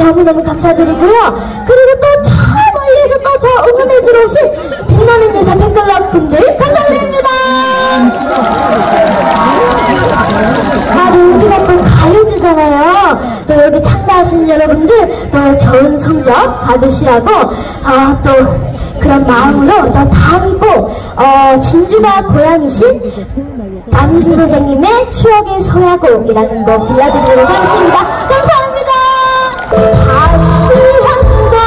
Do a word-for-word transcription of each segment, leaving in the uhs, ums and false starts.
너무너무 감사드리고요. 그리고 또 저 멀리서 또 저 응원해주러 오신 빛나는 여사 팬클럽 분들 감사드립니다. 아, 네, 우리가 또 가요제잖아요. 또 여기 참가하신 여러분들 또 좋은 성적 받으시라고 어, 또 그런 마음으로 또 다음 곡 어, 진주가 고향이신 남인수 선생님의 추억의 소야곡이라는 곡 들려드리도록 하겠습니다. 감사합니다. 다시 한번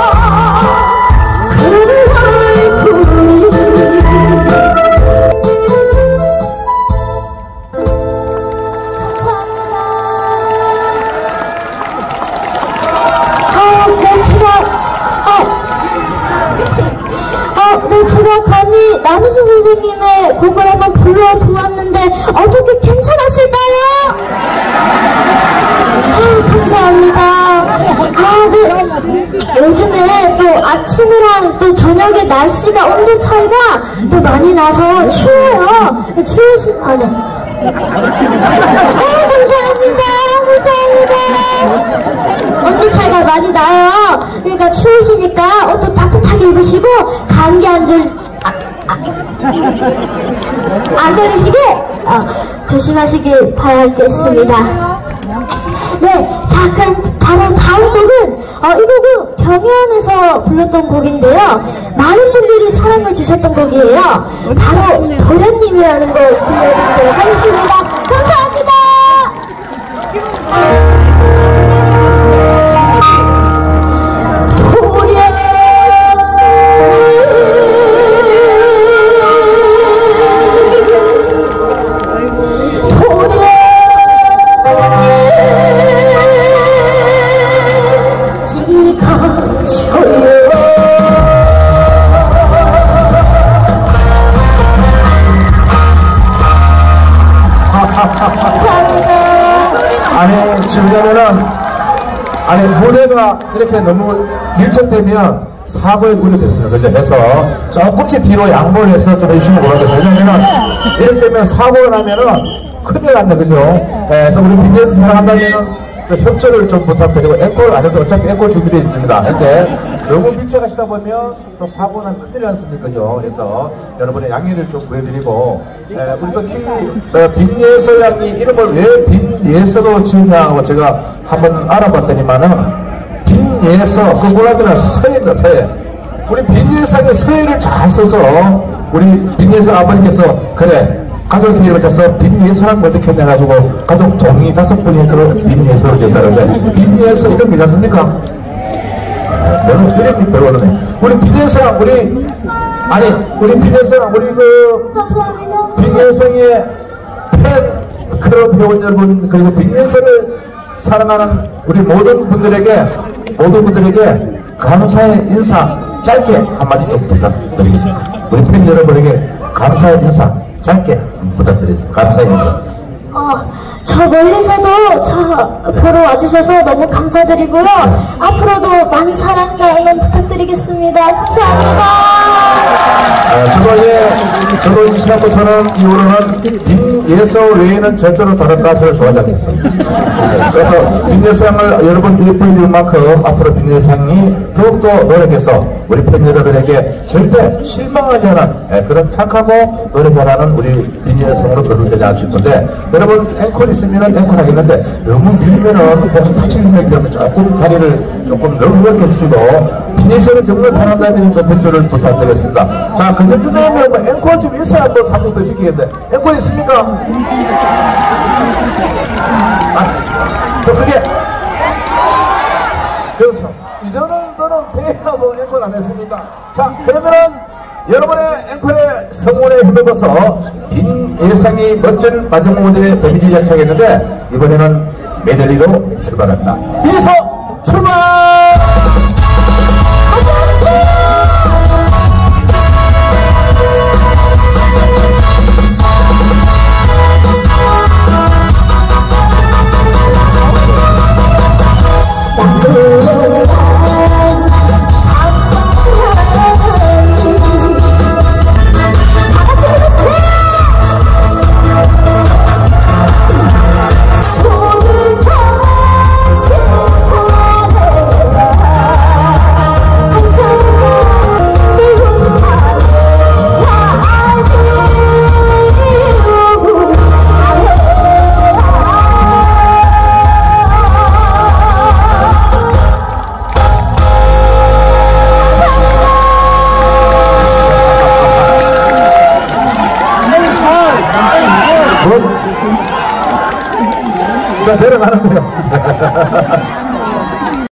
제가 감히 남희수 선생님의 곡을 한번 불러보았는데 어떻게 괜찮았을까요? 아, 감사합니다. 아, 네. 요즘에 또 아침이랑 또 저녁에 날씨가 온도 차이가 또 많이 나서 추워요. 추우신, 아, 네. 아, 감사합니다. 감사합니다. 온도 차이가 많이 나요. 그러니까 추우시니까 옷도 따뜻하게 입으시고 감기 안 줄, 아, 아, 안 걸리시게 어, 조심하시길 바라겠습니다. 네, 자, 그럼 바로 다음 곡은 어, 이 곡은 경연에서 불렀던 곡인데요. 많은 분들이 사랑을 주셨던 곡이에요. 바로 도련님이라는 곡 불러드리도록 하겠습니다. 감사합니다. 아니, 지금냐면은, 아니, 무대가 이렇게 너무 밀착되면 사고에 우려됐어요. 그죠? 해서 조금씩 뒤로 양보를 해서 좀 해주시면 고맙겠어요. 왜냐면은, 이렇게 되면 사고가 나면은 큰일 난다. 그죠? 그래서 우리 빈제스 사랑한다면은 협조를 좀 부탁드리고, 앵콜 안 해도 어차피 앵콜 준비되어 있습니다. 근데 너무 밀착하시다 보면 또 사고 나면 큰일 났습니까? 그죠? 그래서 여러분의 양해를 좀 구해드리고, 에, 우리 또 키, 어, 빈예서 양이 이름을 왜 빈예서로 지었냐고 제가 한번 알아봤더니만은, 빈예서, 그 몰라드는 서예입니다, 서예. 우리 빈예서의 서예를 잘 써서, 우리 빈예서 아버님께서, 그래, 가족 이름을 짜서 빈예서라는 걸 어떻게 해가지고 가족 종이 다섯 분이 해서 빈예서를 지었다는데, 빈예서 이름 괜찮습니까? 너무 이름이 별로네. 우리 빈예서랑 우리 아니 우리 빈예서랑 우리 그 감사합니다. 빈예성의 팬 클럽 회원 여러분, 그리고 빈예서를 사랑하는 우리 모든 분들에게 모든 분들에게 감사의 인사 짧게 한마디 좀 부탁드리겠습니다. 우리 팬 여러분에게 감사의 인사 짧게 부탁드리겠습니다. 감사의 인사. 어, 저 멀리서도 저 보러 와주셔서 너무 감사드리고요. 앞으로도 많은 사랑과 응원 부탁드리겠습니다. 감사합니다. 어, 저도 이제 저도 이 시간부터는 이후로는 빈예서 외에는 절대로 다른 가수를 좋아하지 않겠습니다. 그래서 빈예서양을 여러분 예뻐해 줄 만큼 앞으로 빈예서양이 더욱더 노력해서 우리 팬 여러분에게 절대 실망하지 않은 그런 착하고 노래 잘하는 우리 빈예서양으로 거듭되지 않을 건데, 여러분 앵콜 있으면 앵콜 하겠는데 너무 밀리면은 혹시 다치는 거기 때문에 조금 자리를 조금 넓게 해주시고, 빈예서는 정말 사랑한다는 좀 편조를 부탁드리겠습니다. 자, 근접준에 뭐 앵콜 좀 있어야 한번 한번 더 시키겠는데, 앵콜 있습니까? 아, 더 크게. 그렇죠. 이전은 너는 배나 뭐 앵콜 안 했습니까? 자, 그러면은 여러분의 앵콜의 성원에 힘입어서 빈예상이 멋진 마지막 무대에 데뷔를 열창했는데, 이번에는 메들리로 출발합니다. 이서 출발! 오늘 밤 세상에 자, 내려가는 거요.